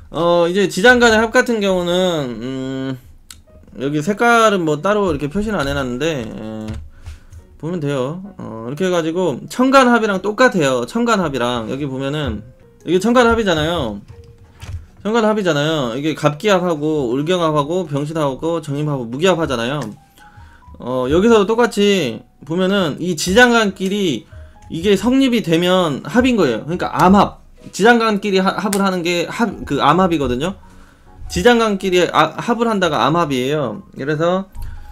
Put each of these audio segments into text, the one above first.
이제 지장간의 합 같은 경우는 여기 색깔은 뭐 따로 이렇게 표시는 안 해놨는데 보면 돼요. 이렇게 해가지고 청간합이랑 똑같아요. 청간합이랑 여기 보면은 이게 청간합이잖아요. 청간합이잖아요. 이게 갑기합하고 울경합하고 병신합하고 정임합하고 무기합 하잖아요. 여기서도 똑같이 보면은 이 지장간끼리 이게 성립이 되면 합인 거예요. 그러니까 암합. 지장간끼리 합을 하는 게 그 암합이거든요. 지장간끼리 합을 한다가 암합이에요. 그래서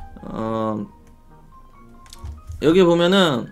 여기 보면은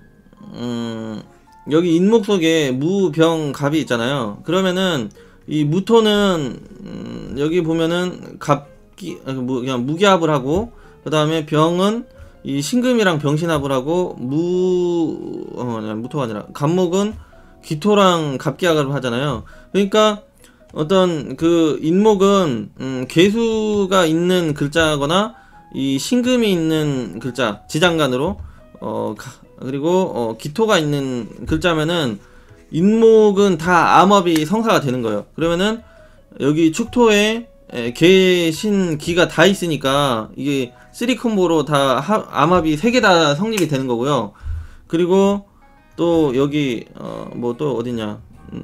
여기 인목 속에 무, 병, 갑이 있잖아요. 그러면은 이 무토는 여기 보면은 그냥 무기합을 하고, 그 다음에 병은 이 신금이랑 병신합을 하고, 무토가 아니라 갑목은 기토랑 갑기합을 하잖아요. 그러니까 어떤 그 인목은 괴수가 있는 글자거나 이 신금이 있는 글자 지장간으로 그리고 기토가 있는 글자면은 인목은 다 암합이 성사가 되는 거예요. 그러면은 여기 축토에 개, 신, 기가 다 있으니까 이게 3콤보로 다 암합이 3개 다 성립이 되는 거고요. 그리고 또 여기 뭐 또 어디냐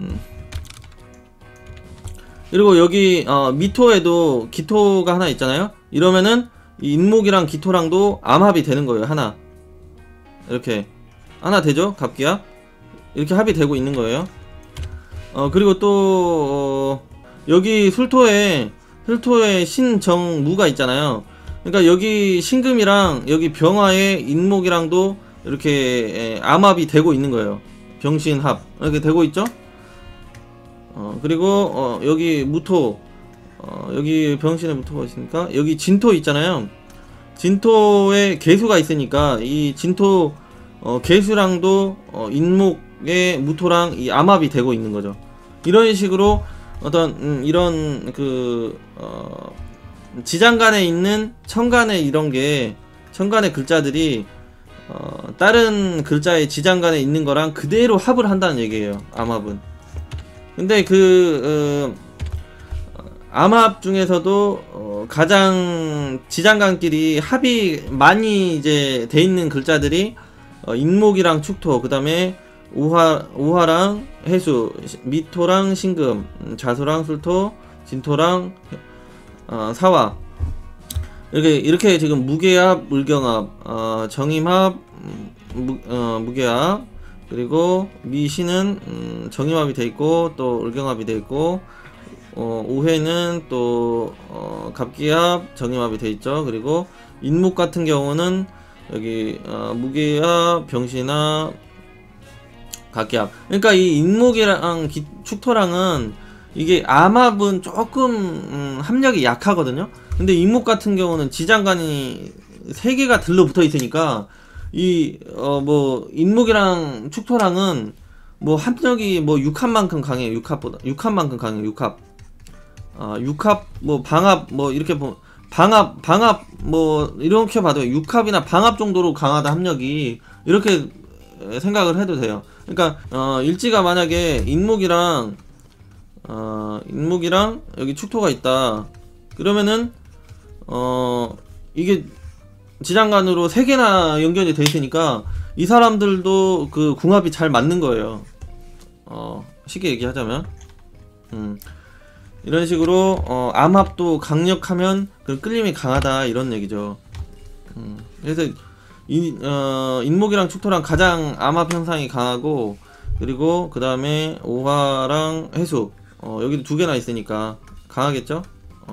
그리고 여기 미토에도 기토가 하나 있잖아요. 이러면은 이 인목이랑 기토랑도 암합이 되는 거예요. 하나 이렇게 하나 되죠. 갑기야 이렇게 합이 되고 있는 거예요. 그리고 또 여기 술토에 신정무가 있잖아요. 그러니까 여기 신금이랑 여기 병화의 인목이랑도 이렇게 암합이 되고 있는 거예요. 병신합 이렇게 되고 있죠. 그리고 여기 무토 여기 병신의 무토가 있으니까 여기 진토 있잖아요. 진토에 개수가 있으니까 이 진토 개수랑도 인목의 무토랑 이 암합이 되고 있는 거죠. 이런 식으로 어떤 이런 그 지장간에 있는 천간에 이런 게 천간의 글자들이 다른 글자의 지장간에 있는 거랑 그대로 합을 한다는 얘기예요. 암합은. 근데 그 암합 중에서도 가장 지장간끼리 합이 많이 이제 돼 있는 글자들이 인목이랑 축토, 그 다음에 오화랑 해수, 미토랑 신금, 자수랑 술토, 진토랑 사화. 이렇게 지금 무게합, 물경합, 정임합, 무게합, 그리고 미신은 정임합이 돼 있고 또 을경합이 돼 있고 오해는 또 갑기합, 정임합이 돼 있죠. 그리고 인목 같은 경우는 여기 무게합, 병신합, 갑기합. 그러니까 이 인목이랑 축토랑은 이게 암합은 조금 합력이 약하거든요. 근데 인목 같은 경우는 지장간이 3개가 들러붙어 있으니까 이 뭐 인목이랑 축토랑은 뭐 합력이 뭐 6합만큼 강해요. 6합만큼 강해요. 6합. 6합 뭐 방합 뭐 이렇게 방합 뭐 이렇게 봐도 6합이나 방합 정도로 강하다 합력이, 이렇게 생각을 해도 돼요. 그러니까 일지가 만약에 인목이랑 여기 축토가 있다 그러면은 이게 지장간으로 3개나 연결이 돼 있으니까 이 사람들도 그 궁합이 잘 맞는 거예요. 쉽게 얘기하자면 이런 식으로 암합도 강력하면 그 끌림이 강하다 이런 얘기죠. 그래서 인목이랑 축토랑 가장 암합 현상이 강하고, 그리고 그 다음에 오화랑 해수 여기도 2개나 있으니까 강하겠죠.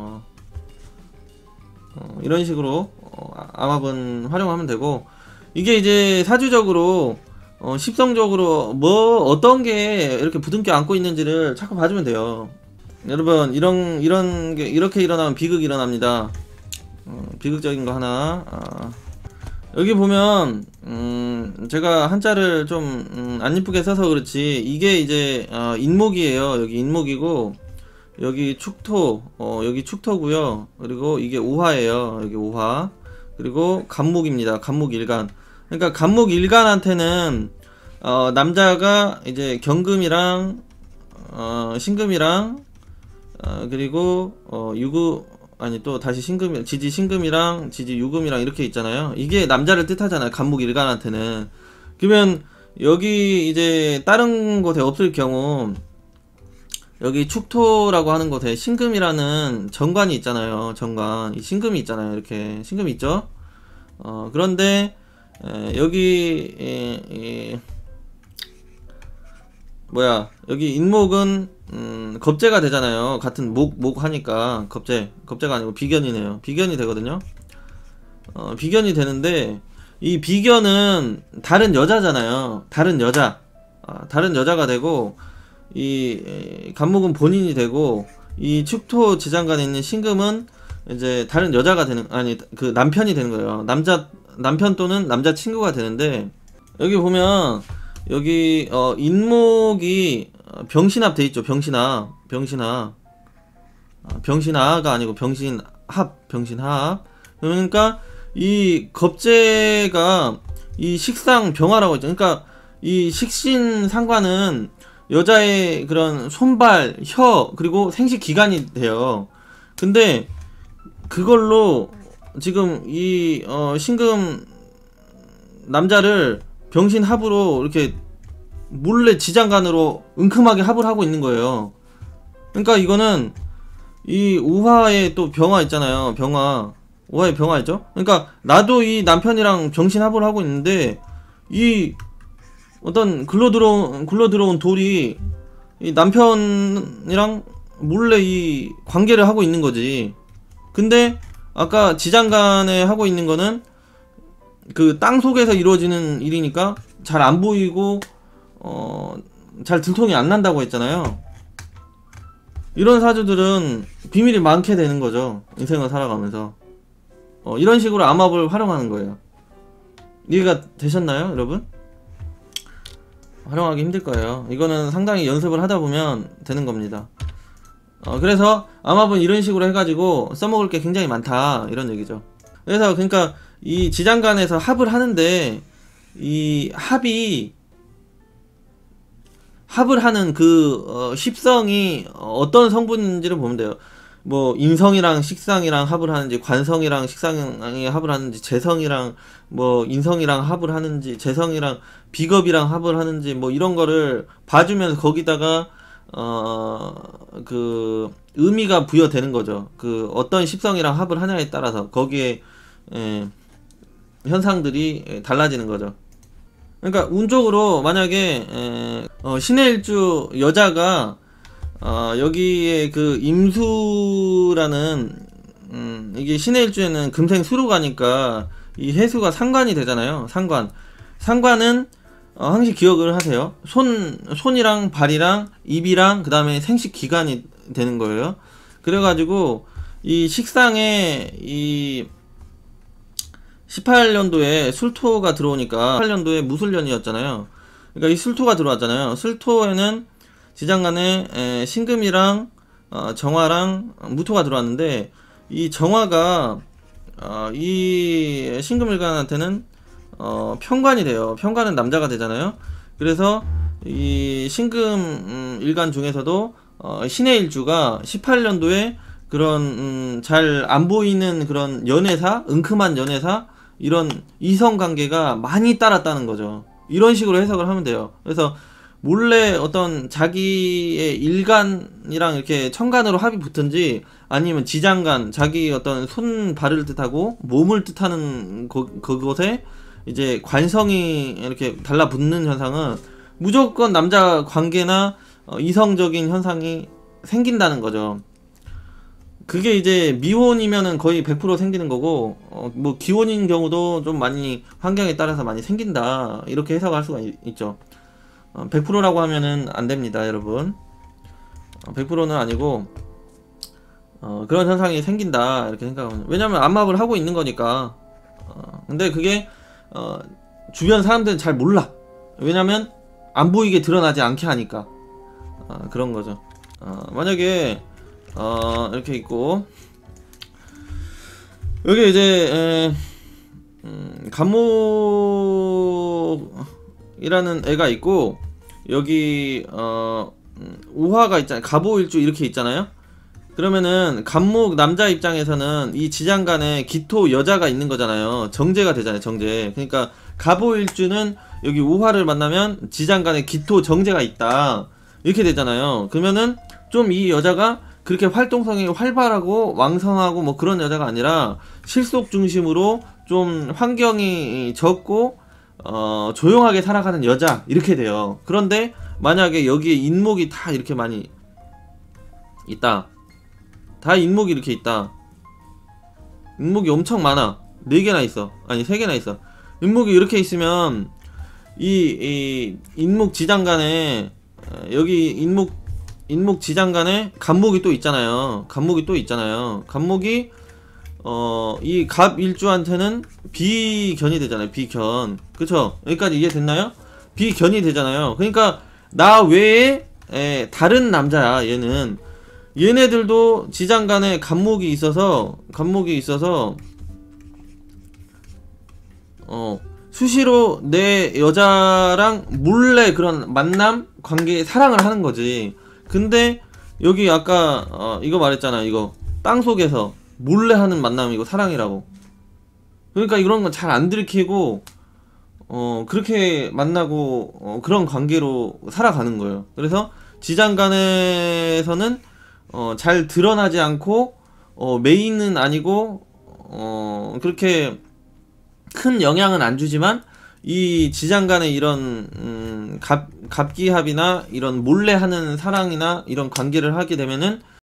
이런 식으로 암합은 활용하면 되고, 이게 이제 사주적으로 십성적으로 뭐 어떤 게 이렇게 부둥켜 안고 있는지를 자꾸 봐주면 돼요. 여러분 이런 게 이렇게 일어나면 비극이 일어납니다. 비극적인 거 하나. 여기 보면 제가 한자를 좀 안 이쁘게 써서 그렇지 이게 이제 인목이에요. 여기 인목이고 여기 축토, 여기 축토고요. 그리고 이게 오화예요. 여기 오화. 그리고 갑목입니다. 갑목일간. 그러니까 갑목일간한테는 남자가 이제 경금이랑 신금이랑 그리고 유금 아니 또 다시 신금 지지 신금이랑 지지 유금이랑 이렇게 있잖아요. 이게 남자를 뜻하잖아요. 간목 일간한테는. 그러면 여기 이제 다른 곳에 없을 경우 여기 축토라고 하는 곳에 신금이라는 정관이 있잖아요. 정관. 이 신금이 있잖아요. 이렇게 신금이 있죠. 그런데 여기 여기 인목은 겁재가 되잖아요. 같은 목 하니까 겁재가 아니고 비견이네요. 비견이 되거든요. 비견이 되는데 이 비견은 다른 여자잖아요. 다른 여자가 되고 이 간목은 본인이 되고 이 축토 지장간에 있는 신금은 이제 다른 여자가 되는 그 남편이 되는 거예요. 남편 또는 남자 친구가 되는데 여기 보면 여기 인목이 병신합 돼 있죠. 병신아가 아니고 병신합. 그러니까 이 겁재가 이 식상 병화라고 했죠. 그러니까 이 식신 상관은 여자의 그런 손발, 혀 그리고 생식 기관이 돼요. 근데 그걸로 지금 이 신금 남자를 병신합으로 이렇게 몰래 지장간으로 은큼하게 합을 하고 있는 거예요. 그러니까 이거는 이 우화의 또 병화 있잖아요. 우화의 병화 있죠. 그러니까 나도 이 남편이랑 병신합을 하고 있는데 이 어떤 굴러 들어온 돌이 이 남편이랑 몰래 이 관계를 하고 있는 거지. 근데 아까 지장간에 하고 있는 거는 그 땅 속에서 이루어지는 일이니까 잘 안 보이고 잘 들통이 안 난다고 했잖아요. 이런 사주들은 비밀이 많게 되는 거죠. 인생을 살아가면서 이런 식으로 암합을 활용하는 거예요. 이해가 되셨나요, 여러분? 활용하기 힘들 거예요. 이거는 상당히 연습을 하다 보면 되는 겁니다. 그래서 암합은 이런 식으로 해가지고 써먹을 게 굉장히 많다, 이런 얘기죠. 그래서 그러니까 이 지장간에서 합을 하는데 이 합을 하는 그 십성이 어떤 성분인지를 보면 돼요. 뭐 인성이랑 식상이랑 합을 하는지, 관성이랑 식상이 합을 하는지, 재성이랑 뭐 인성이랑 합을 하는지, 재성이랑 비겁이랑 합을 하는지, 뭐 이런 거를 봐주면서 거기다가 그 의미가 부여되는 거죠. 그 어떤 십성이랑 합을 하냐에 따라서 거기에 현상들이 달라지는 거죠. 그러니까 운적으로 만약에 신의 일주 여자가 여기에 그 임수라는 이게 신의 일주에는 금생 수로 가니까 이 해수가 상관이 되잖아요. 상관은 항상 기억을 하세요. 손이랑 발이랑 입이랑 그 다음에 생식 기관이 되는 거예요. 그래가지고 이 식상에 이 18년도에 술토가 들어오니까 18년도에 무술년이었잖아요. 그러니까 이 술토가 들어왔잖아요. 술토에는 지장간에 신금이랑 정화랑 무토가 들어왔는데 이 정화가 이 신금일간한테는 편관이 돼요. 편관은 남자가 되잖아요. 그래서 이 신금 일간 중에서도 신의 일주가 18년도에 그런 잘 안 보이는 그런 연애사, 은큼한 연애사, 이런 이성관계가 많이 따랐다는 거죠. 이런 식으로 해석을 하면 돼요. 그래서 몰래 어떤 자기의 일간이랑 이렇게 천간으로 합이 붙은지, 아니면 지장간, 자기 어떤 손, 발을 뜻하고 몸을 뜻하는 그곳에 이제 관성이 이렇게 달라붙는 현상은 무조건 남자 관계나 이성적인 현상이 생긴다는 거죠. 그게 이제 미혼이면은 거의 100% 생기는 거고, 뭐 기혼인 경우도 좀 많이 환경에 따라서 많이 생긴다, 이렇게 해석할 수가 있죠. 100%라고 하면은 안 됩니다, 여러분. 100%는 아니고 그런 현상이 생긴다, 이렇게 생각하면. 왜냐면 암합을 하고 있는 거니까. 근데 그게 주변 사람들은 잘 몰라. 왜냐면 안 보이게 드러나지 않게 하니까. 그런 거죠. 만약에 이렇게 있고, 여기 이제 간목이라는 애가 있고, 여기 우화가 있잖아요. 갑오일주 이렇게 있잖아요. 그러면은 갑목 남자 입장에서는 이 지장간에 기토 여자가 있는 거잖아요. 정제가 되잖아요. 정제. 그러니까 갑오일주는 여기 우화를 만나면 지장간에 기토 정제가 있다. 이렇게 되잖아요. 그러면은 좀 이 여자가 그렇게 활동성이 활발하고 왕성하고 뭐 그런 여자가 아니라 실속 중심으로 좀 환경이 적고 조용하게 살아가는 여자 이렇게 돼요. 그런데 만약에 여기에 인목이 다 이렇게 많이 있다. 다 인목이 이렇게 있다. 인목이 엄청 많아. 4개나 있어. 아니 3개나 있어. 인목이 이렇게 있으면 이 인목 지장간에 여기 인목 지장간에 갑목이 또 있잖아요. 갑목이 또 있잖아요. 갑목이 이 갑일주한테는 비견이 되잖아요. 비견. 그쵸? 여기까지 이해됐나요? 비견이 되잖아요. 그러니까 나 외에 다른 남자야. 얘네들도 지장간에 갑목이 있어서 수시로 내 여자랑 몰래 그런 만남 관계 사랑을 하는 거지. 근데 여기 아까 이거 말했잖아. 이거 땅속에서 몰래 하는 만남이고 사랑이라고. 그러니까 이런 건 잘 안 들키고 그렇게 만나고 그런 관계로 살아가는 거예요. 그래서 지장간에서는 잘 드러나지 않고 메인은 아니고 그렇게 큰 영향은 안 주지만 이 지장간의 이런 갑기합이나 이런 몰래 하는 사랑이나 이런 관계를 하게 되면은